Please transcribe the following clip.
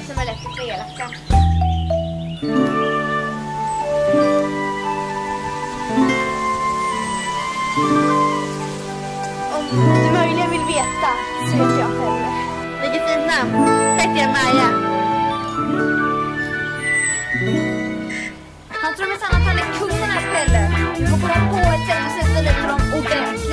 som är lätt för elaka. Om du möjligen vill veta så heter jag Pelle. Vilket fint namn. Heter jag Maja. Han tror minsann att han är kung den här Pelle. Du får komma på ett sätt att sätta dit honom ordentligt.